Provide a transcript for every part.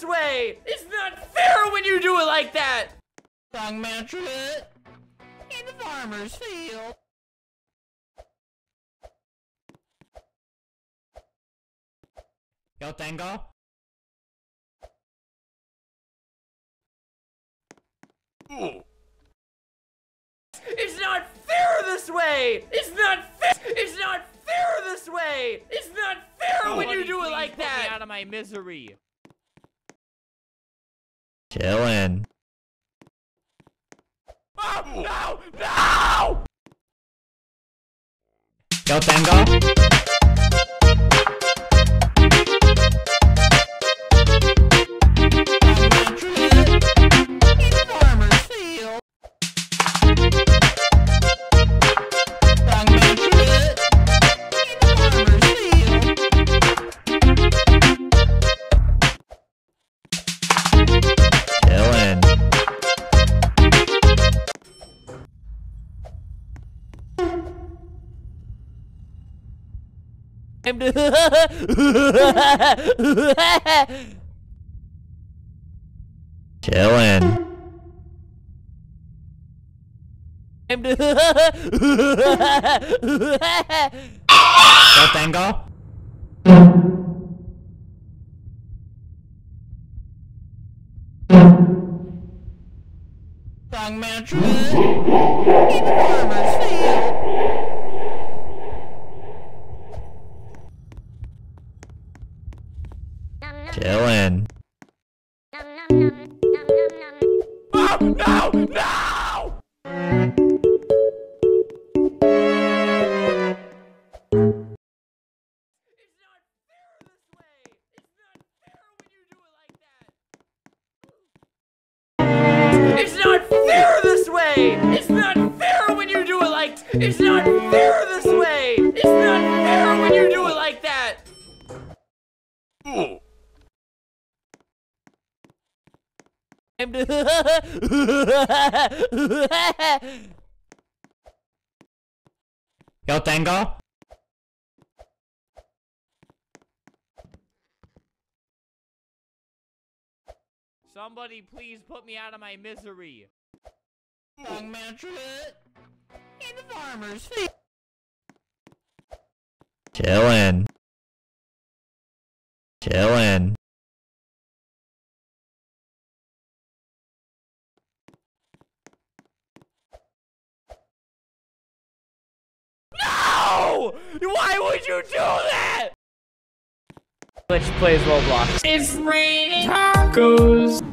this way! It's not fair when you do it like that! Wrong mantra in the farmer's field. Yo, Tango. It's not fair this way! It's not fair! It's not fair this way! It's not fair when you do it like that! Get me out of my misery. Chillin'. Oh, no! No! Yo, Tango. Chillin'. Yo, Tango. Wrong mantra in the farmer's field. Chillin'. Oh, no! No! It's not fair this way! It's not fair when you do it like that! It's not fair this way! It's not fair when you do it like... It's not fair this way! It's not fair when you do it like that! Yo, Tango. Somebody please put me out of my misery. Wrong mantra in the farmer's field. Chillin'. Chillin'. No! Why would you do that? Which plays Roblox. It's raining tacos!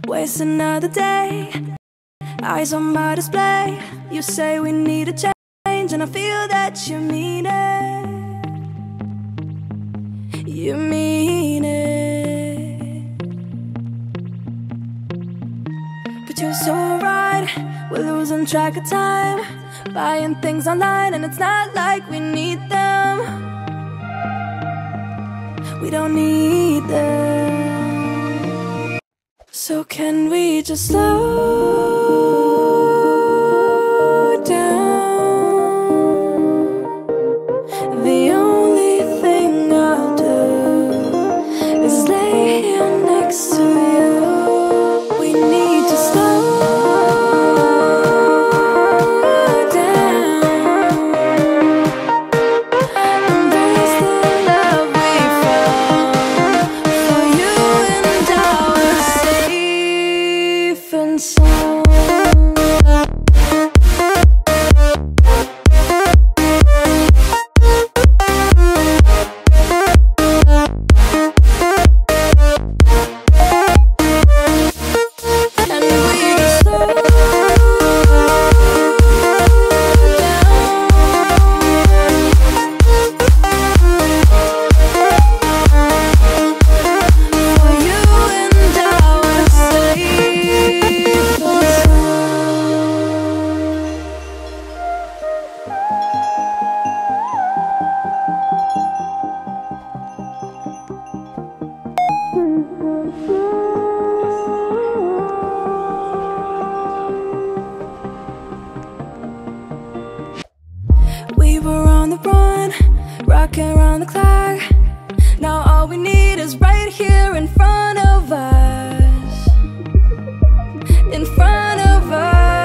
waste another day. Eyes on my display. You say we need a change, and I feel that you mean it. You mean it. But you're so right, we're losing track of time, buying things online, and it's not like we need them. We don't need them. So can we just slow down? The only thing I'll do is lay here next to you. We need to slow down. Embrace the love we found. For you and I are safe and sound. And we just slow down. For you and I are safe and we were on the run, rocking around the clock. Now all we need is right here in front of us. In front of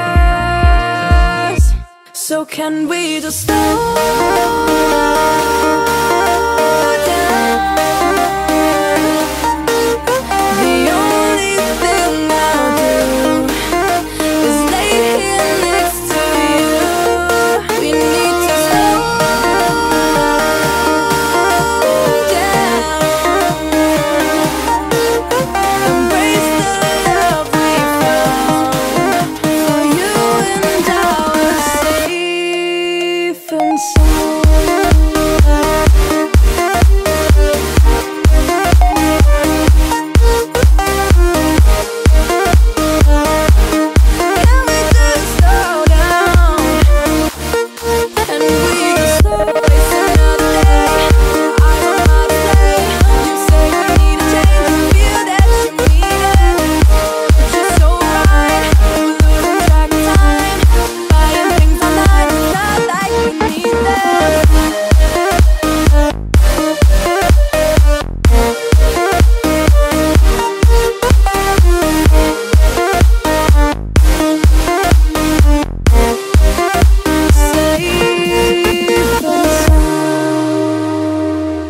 us. So can we just slow down? The only thing I'll do is lay here next to you. We need to slow down. Embrace the love we found. For you and I are safe and sound. Can we just slow down? And we just slow waste another day. Eyes on my display. You say we need a change, and feel that you mean it. But you're so right, we're losing track of time, buying things online, it's not like we need them. Safe and sound.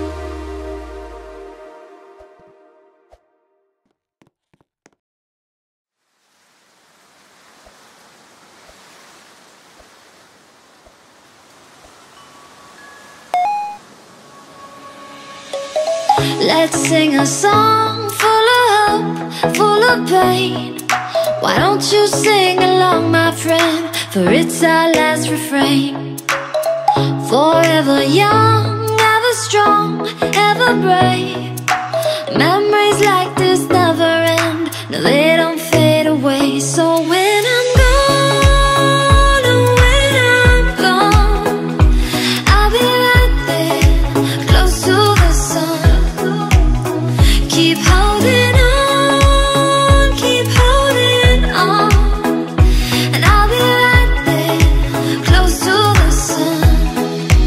Let's sing a song full of hope, full of pain. Why don't you sing along, my friend? For it's our last refrain. Forever young, ever strong, ever brave. Memories like this never end. No, they don't fade away. So when I'm gone, oh, when I'm gone, I'll be right there, close to the sun. Keep holding on, keep holding on, and I'll be right there, close to the sun,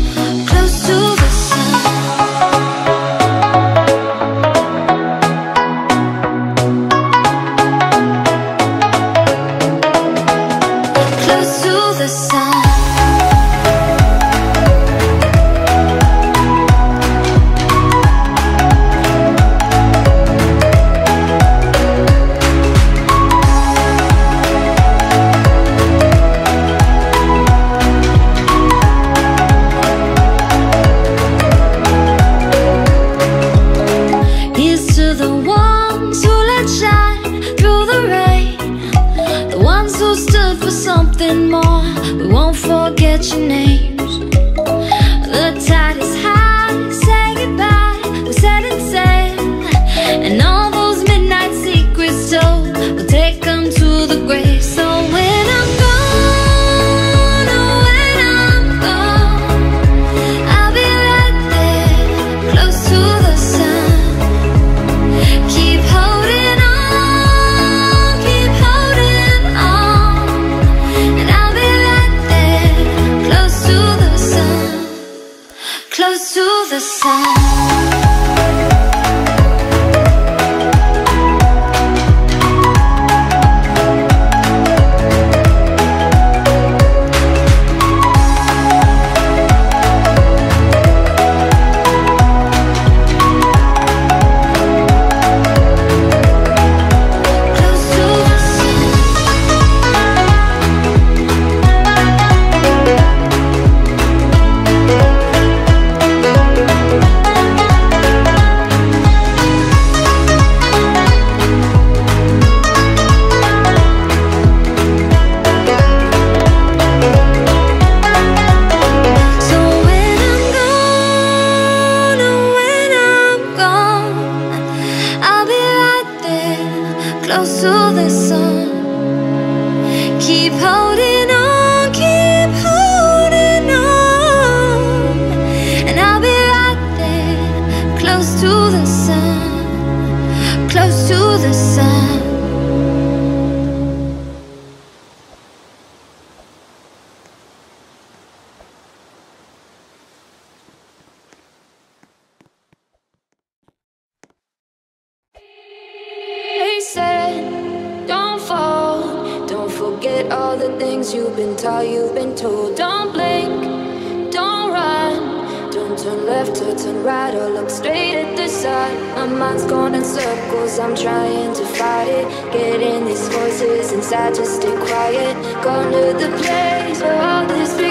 close to the sun. and more. We won't forget your names. The tide is high, say goodbye. We're setting sail, and all those midnight secrets told, we'll take them to the grave. So when I'm gone, oh, when I'm gone, I'll be right there, close to the sun. Keep holding on, keep holding on, and I'll be right there, close to the sun, close to the sun. Close to the sun. Keep holding on, keep holding on, and I'll be right there, close to the sun, close to the sun. They said, don't fall, don't forget all the things you've been taught, you've been told. Don't blink, don't run, don't turn left or turn right or look straight at the sun. My mind's going in circles, I'm trying to fight it. Getting these voices inside to stay quiet. Gone to the place where all this